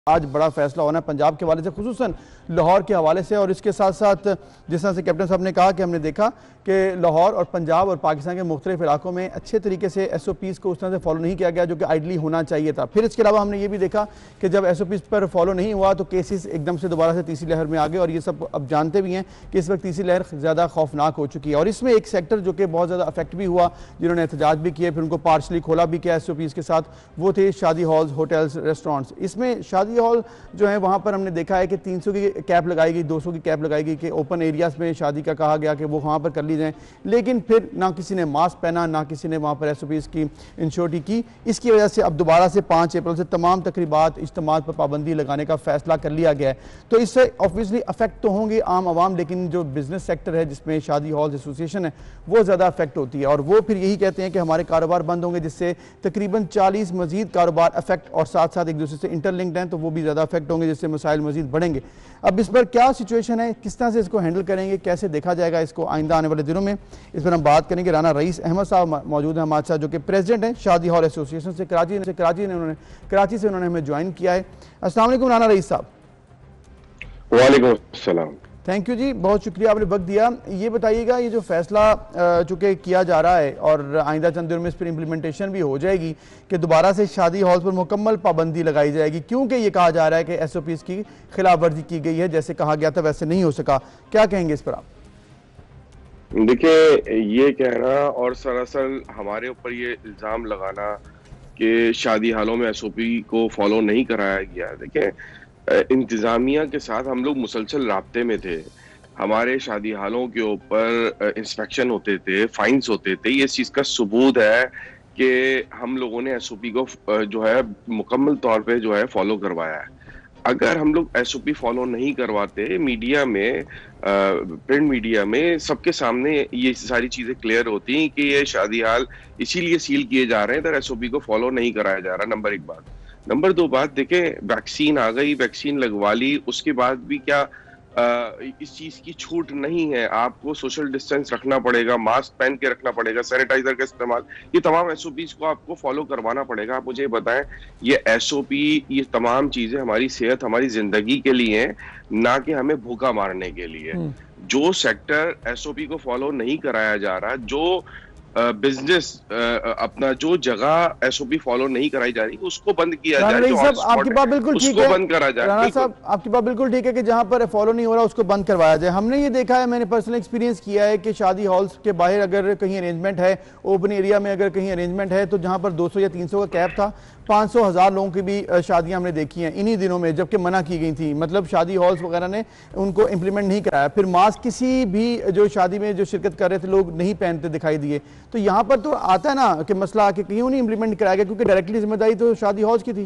आज बड़ा फैसला होना है पंजाब के हवाले से, खुसूसन लाहौर के हवाले से। और इसके साथ साथ जिस तरह से कैप्टन साहब ने कहा कि हमने देखा कि लाहौर और पंजाब और पाकिस्तान के मुख्तलिफ इलाकों में अच्छे तरीके से SOPs को उस तरह से फॉलो नहीं किया गया जो कि आइडली होना चाहिए था। फिर इसके अलावा हमने ये भी देखा कि जब SOPs पर फॉलो नहीं हुआ तो केसेस एकदम से दोबारा से तीसरी लहर में आ गए। और ये सब अब जानते भी हैं कि इस वक्त तीसरी लहर ज़्यादा खौफनाक हो चुकी है। और इसमें एक सेक्टर जो कि बहुत ज़्यादा अफेक्ट भी हुआ, जिन्होंने एहतजाज भी किए, फिर उनको पार्शली खोला भी किया SOPs के साथ, वो थे शादी हॉल्स, होटल्स, रेस्टोरेंट्स। इसमें शादी हॉल जो है वहाँ पर हमने देखा है कि 300 की कैप लगाई गई, 200 की कैप लगाई गई कि ओपन एरियाज में शादी का कहा गया कि वो वहाँ पर कर ली जाए। लेकिन फिर ना किसी ने मास्क पहना, ना किसी ने वहाँ पर SOPs की इंश्योरिटी की। इसकी वजह से अब दोबारा से 5 अप्रैल से तमाम तकरीबात, इज्तिमात पर पाबंदी लगाने का फैसला कर लिया गया है। तो इससे ऑब्वियसली अफेक्ट तो होंगे आम आवाम, लेकिन जो बिजनेस सेक्टर है जिसमें शादी हॉल्स एसोसिएशन है वो ज़्यादा अफेक्ट होती है। और वो फिर यही कहते हैं कि हमारे कारोबार बंद होंगे, जिससे तकरीबन 40 मजीद कारोबार अफेक्ट और साथ साथ एक दूसरे से इंटरलिंक्ड हैं, तो वो भी ज़्यादा अफेक्ट होंगे, जिससे मसाइल मजीद बढ़ेंगे। अब इस पर क्या सिचुएशन है, किस तरह से इसको हैंडल करेंगे, कैसे देखा जाएगा इसको आइंदा आने वाले दिनों में, इस पर हम बात करेंगे। राना रईस अहमद साहब मौजूद हैं हमारे साथ, जो कि प्रेसिडेंट हैं शादी हॉल एसोसिएशन से कराची से उन्होंने हमें ज्वाइन किया है। अस्सलाम वालेकुम राना रईस साहब। वालेकुम अस्सलाम। थैंक यू जी, बहुत शुक्रिया आपने वक्त दिया। ये बताइएगा, ये जो फैसला चूँकि किया जा रहा है और आइंदा चंद दिनों में इस पर इम्प्लीमेंटेशन भी हो जाएगी कि दोबारा से शादी हॉल पर मुकम्मल पाबंदी लगाई जाएगी, क्योंकि ये कहा जा रहा है कि SOPs की खिलाफ वर्जी की गई है, जैसे कहा गया था वैसे नहीं हो सका। क्या कहेंगे इस पर आप? देखिए, ये कहना और सरासर हमारे ऊपर ये इल्ज़ाम लगाना कि शादी हालों में SOP को फॉलो नहीं कराया गया। देखिए, इंतजामिया के साथ हम लोग मुसलसल राब्ते में थे। हमारे शादी हालों के ऊपर इंस्पेक्शन होते थे, फाइन्स होते थे। ये इस चीज़ का सबूत है कि हम लोगों ने SOP को जो है मुकम्मल तौर पे जो है फॉलो करवाया है। अगर हम लोग SOP फॉलो नहीं करवाते, मीडिया में प्रिंट मीडिया में सबके सामने ये सारी चीजें क्लियर होती कि ये शादी हाल इसीलिए सील किए जा रहे हैं, तो SOP को फॉलो नहीं कराया जा रहा। नंबर 1 बात। नंबर 2 बात, देखें, वैक्सीन आ गई, वैक्सीन लगवा ली, उसके बाद भी क्या इस चीज की छूट नहीं है। आपको सोशल डिस्टेंस रखना पड़ेगा, मास्क पहन के रखना पड़ेगा, सैनिटाइजर का इस्तेमाल, ये तमाम SOPs को आपको फॉलो करवाना पड़ेगा। आप मुझे बताएं, ये SOP, ये तमाम चीजें हमारी सेहत, हमारी जिंदगी के लिए हैं, ना कि हमें भूखा मारने के लिए। जो सेक्टर SOP को फॉलो नहीं कराया जा रहा, जो बिजनेस अपना जो जगह SOP फॉलो नहीं कराई जा रही, उसको बंद किया जाए। आपकी बात बिल्कुल ठीक है, बंद करा जाए। राणा साहब आपकी बात बिल्कुल ठीक है कि जहां पर फॉलो नहीं हो रहा उसको बंद करवाया जाए। हमने ये देखा है, मैंने पर्सनल एक्सपीरियंस किया है कि शादी हॉल्स के बाहर अगर कहीं अरेंजमेंट है, ओपन एरिया में अगर कहीं अरेंजमेंट है, तो जहां पर 200 या 300 का कैप था, 500,000 लोगों की भी शादियां हमने देखी हैं इन्हीं दिनों में, जबकि मना की गई थी। मतलब शादी हॉल्स वगैरह ने उनको इंप्लीमेंट नहीं कराया। फिर मास्क किसी भी जो शादी में जो शिरकत कर रहे थे लोग नहीं पहनते दिखाई दिए। तो यहाँ पर तो आता है ना कि मसला कि क्यों नहीं इंप्लीमेंट कराया गया, क्योंकि डायरेक्टली जिम्मेदारी तो शादी हॉल्स की थी।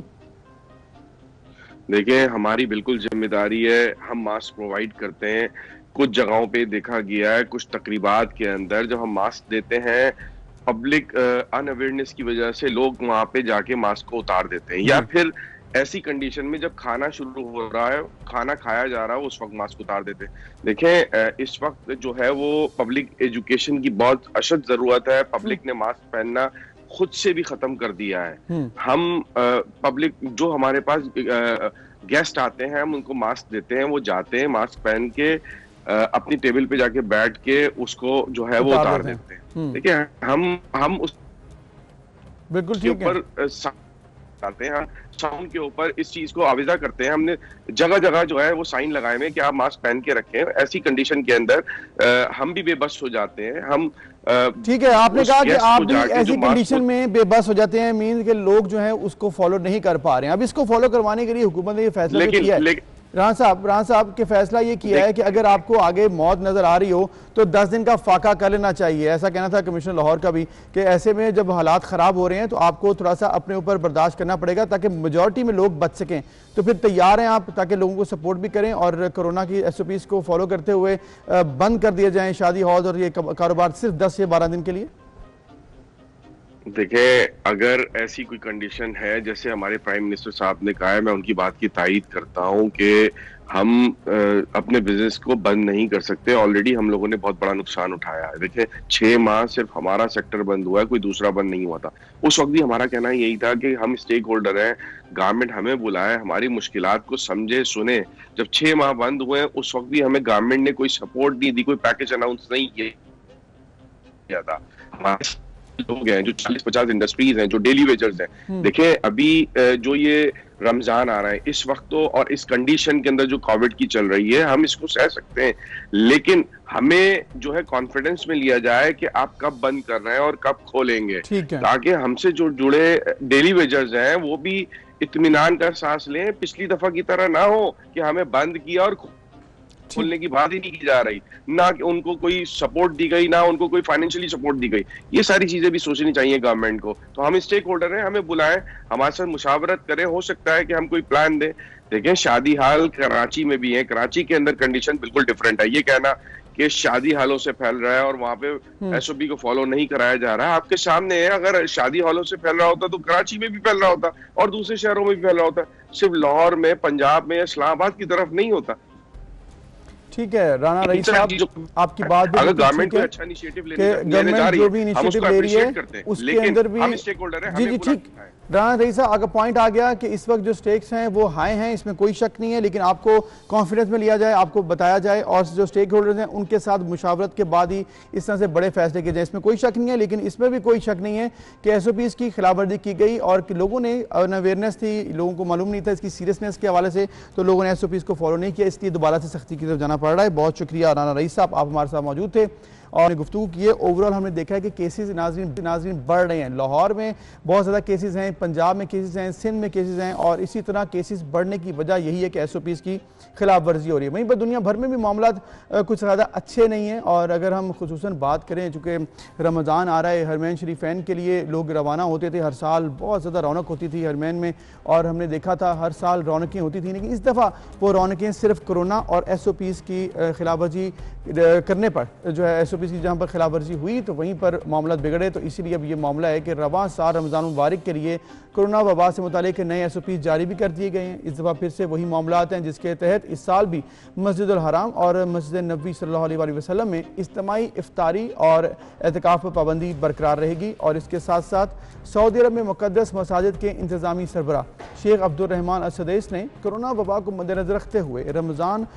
देखिए, हमारी बिल्कुल जिम्मेदारी है, हम मास्क प्रोवाइड करते हैं। कुछ जगहों पे देखा गया है, कुछ तकरीबात के अंदर जब हम मास्क देते हैं, पब्लिक अनअवेयरनेस की वजह से लोग वहां पे जाके मास्क को उतार देते हैं, या फिर ऐसी कंडीशन में जब खाना शुरू हो रहा है, खाना खाया जा रहा है, उस वक्त मास्क उतार देते हैं। देखें, इस वक्त जो है वो पब्लिक एजुकेशन की बहुत अशद जरूरत है। पब्लिक ने मास्क पहनना खुद से भी खत्म कर दिया है। हम पब्लिक जो हमारे पास गेस्ट आते हैं, हम उनको मास्क देते हैं, वो जाते हैं मास्क पहन के अपनी टेबल पे जाके बैठ के उसको जो है वो उतार देते हैं। देखिए, हम उस बिल्कुल के ऊपर आते हैं, साउंड के ऊपर इस चीज को आविजा करते हैं। हमने जगह जगह जो है वो साइन लगाए हुए कि आप मास्क पहन के रखें। ऐसी कंडीशन के अंदर हम भी बेबस हो जाते हैं। हम ठीक है, आपने कहा कि आप भी ऐसी कंडीशन में बेबस हो जाते हैं, मीन के लोग जो हैं उसको फॉलो नहीं कर पा रहे हैं। अब इसको फॉलो करवाने के लिए हुकूमत ने ये फैसला किया है। राणा साहब के फैसला ये किया है कि अगर आपको आगे मौत नजर आ रही हो तो 10 दिन का फाका कर लेना चाहिए। ऐसा कहना था कमिश्नर लाहौर का भी कि ऐसे में जब हालात ख़राब हो रहे हैं तो आपको थोड़ा सा अपने ऊपर बर्दाश्त करना पड़ेगा ताकि मेजॉरिटी में लोग बच सकें। तो फिर तैयार हैं आप ताकि लोगों को सपोर्ट भी करें और कोरोना की SOPs को फॉलो करते हुए बंद कर दिए जाएँ शादी हॉल और ये कारोबार सिर्फ 10 से 12 दिन के लिए? देखिए, अगर ऐसी कोई कंडीशन है, जैसे हमारे प्राइम मिनिस्टर साहब ने कहा है, मैं उनकी बात की तायीद करता हूं कि हम अपने बिजनेस को बंद नहीं कर सकते। ऑलरेडी हम लोगों ने बहुत बड़ा नुकसान उठाया है। देखिए 6 माह सिर्फ हमारा सेक्टर बंद हुआ है, कोई दूसरा बंद नहीं हुआ था। उस वक्त भी हमारा कहना यही था कि हम स्टेक होल्डर हैं, गवर्नमेंट हमें बुलाए, हमारी मुश्किलात को समझे सुने। जब 6 माह बंद हुए उस वक्त भी हमें गवर्नमेंट ने कोई सपोर्ट नहीं दी, कोई पैकेज अनाउंस नहीं किया था। हमारे लोग हैं जो 40-50 इंडस्ट्रीज हैं जो डेली वेजर्स हैं। देखिए अभी जो ये रमजान आ रहा है इस वक्त तो, और इस कंडीशन के अंदर जो कोविड की चल रही है, हम इसको सह सकते हैं, लेकिन हमें जो है कॉन्फिडेंस में लिया जाए कि आप कब बंद कर रहे हैं और कब खोलेंगे, ताकि हमसे जो जुड़े डेली वेजर्स हैं वो भी इत्मीनान का सांस लें। पिछली दफा की तरह ना हो कि हमें बंद किया और खोलने की बात ही नहीं की जा रही, ना कि उनको कोई सपोर्ट दी गई, ना उनको कोई फाइनेंशियली सपोर्ट दी गई। ये सारी चीजें भी सोचनी चाहिए गवर्नमेंट को। तो हम स्टेक होल्डर हैं, हमें बुलाएं, हमारे साथ मुशावरत करें, हो सकता है कि हम कोई प्लान दें। देखें शादी हाल कराची में भी है, कराची के अंदर कंडीशन बिल्कुल डिफरेंट है। ये कहना कि शादी हालों से फैल रहा है और वहां पे एसओपी को फॉलो नहीं कराया जा रहा है, आपके सामने है। अगर शादी हालों से फैल रहा होता तो कराची में भी फैल रहा होता और दूसरे शहरों में भी फैल रहा होता, सिर्फ लाहौर में, पंजाब में, इस्लामाबाद की तरफ नहीं होता। ठीक है राना रईस साहब, आपकी बात भी अगर गवर्नमेंट कोई अच्छा इनिशिएटिव लेने जा रही है, जो भी इनिशिएटिव ले रही है उसके अंदर भी हम स्टेक होल्डर हैं। जी ठीक राना रईस साहब, अगर पॉइंट आ गया कि इस वक्त जो स्टेक्स हैं वो हाई हैं, इसमें कोई शक नहीं है, लेकिन आपको कॉन्फिडेंस में लिया जाए, आपको बताया जाए और जो स्टेक होल्डर्स हैं उनके साथ मुशावरत के बाद ही इस तरह से बड़े फैसले किए जाए, इसमें कोई शक नहीं है। लेकिन इसमें भी कोई शक नहीं है कि एसओपीज़ की खिलाफवर्जी की गई और लोगों ने अवेयरनेस थी, लोगों को मालूम नहीं था इसकी सीरियसनेस के हवाले से, तो लोगों ने एसओपीज़ को फॉलो नहीं किया, इसलिए दोबारा से सख्ती की तरफ जाना पड़ रहा है। बहुत शुक्रिया राना रईस साहब, आप हमारे साथ मौजूद थे और गुफ्तगू की है। ओवरऑल हमने देखा है कि केसेस नाजरीन बढ़ रहे हैं। लाहौर में बहुत ज़्यादा केसेस हैं, पंजाब में केसेस हैं, सिंध में केसेस हैं और इसी तरह केसेस बढ़ने की वजह यही है कि एसओपीज़ की खिलाफ वर्जी हो रही है। वहीं पर दुनिया भर में भी मामला कुछ ज़्यादा अच्छे नहीं हैं। और अगर हम खुसूसन बात करें, चूँकि रमज़ान आ रहा है, हरमैन शरीफैन के लिए लोग रवाना होते थे, हर साल बहुत ज़्यादा रौनक होती थी हरमैन में और हमने देखा था हर साल रौनकें होती थी, लेकिन इस दफ़ा वो रौनकें सिर्फ कोरोना और एसओपीज़ की खिलाफ वर्जी करने पर जो है एसओपीज़ की जहाँ पर खिलाफ वर्जी हुई तो वहीं पर मामला बिगड़े। तो इसीलिए अब ये मामला है कि रवां साल रमज़ान मुबारक के लिए कोरोना वबा से मुतालिक नए एसओपीज़ जारी भी कर दिए गए हैं। इस दफ़ा फिर से वही मामला हैं जिसके तहत इस साल भी मस्जिद अल हराम और मस्जिद नबी सल्लल्लाहु अलैहि वसल्लम में इज्तिमाई इफ्तारी और एतिकाफ़ पर पाबंदी बरकरार रहेगी। और इसके साथ साथ सऊदी अरब में मुक़द्दस मसाजिद के इंतज़ामी सरबराह शेख अब्दुर्रहमान अल-सदैस ने कोरोना वबा को मद्देनज़र रखते हुए रमज़ान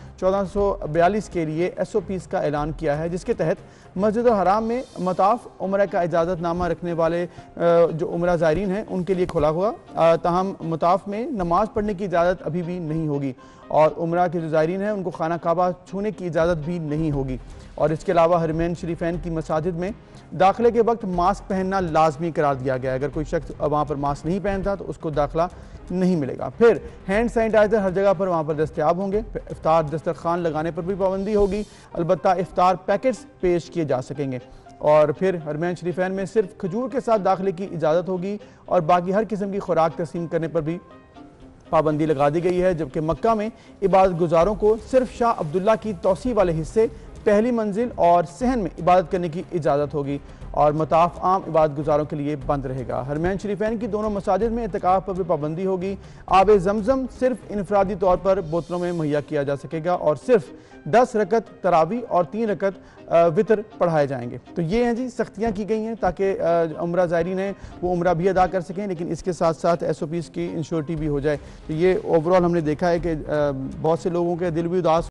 1442 के लिए एसओपीज़ का ऐलान किया है, जिसके तहत मस्जिद अल हराम में मताफ़ उम्रा का इजाज़तनामा रखने वाले जो उम्रा ज़ायरीन हैं उनके लिए खुला हुआ, ताहम मताफ़ में नमाज़ पढ़ने की इजाज़त अभी भी नहीं होगी और उम्रा के जो ज़ायरीन हैं उनको खाना काबा छूने की इजाज़त भी नहीं होगी। और इसके अलावा हरमैन शरीफैन की मसाजिद में दाखिले के वक्त मास्क पहनना लाजमी करार दिया गया है। अगर कोई शख्स वहाँ पर मास्क नहीं पहनता तो उसको दाखिला नहीं मिलेगा। फिर हैंड सैनिटाइज़र हर जगह पर वहाँ पर दस्तयाब होंगे। इफ्तार दस्तरखान लगाने पर भी पाबंदी होगी, अलबत्ता इफ्तार पैकेट्स पेश किए जा सकेंगे। और फिर हरमैन शरीफैन में सिर्फ खजूर के साथ दाखिले की इजाज़त होगी और बाकी हर किस्म की खुराक तस्लीम करने पर भी पाबंदी लगा दी गई है। जबकि मक्का में इबादत गुजारों को सिर्फ शाह अब्दुल्ला की तौसी वाले हिस्से, पहली मंजिल और सहन में इबादत करने की इजाज़त होगी और मताफ़ आम इबादत गुजारों के लिए बंद रहेगा। हरमैन शरीफैन की दोनों मसाजिद में एतिकाफ़ पर भी पाबंदी होगी। आब ज़मज़म सिर्फ इनफरादी तौर पर बोतलों में मुहैया किया जा सकेगा और सिर्फ 10 रकत तरावी और 3 रकत वितर पढ़ाए जाएंगे। तो ये हैं जी, सख्तियाँ की गई हैं ताकि उम्रा ज़ायरीन हैं वो उम्रा भी अदा कर सकें, लेकिन इसके साथ साथ एसओपीज़ की इंश्योरिटी भी हो जाए। तो ये ओवरऑल हमने देखा है कि बहुत से लोगों के दिल भी उदास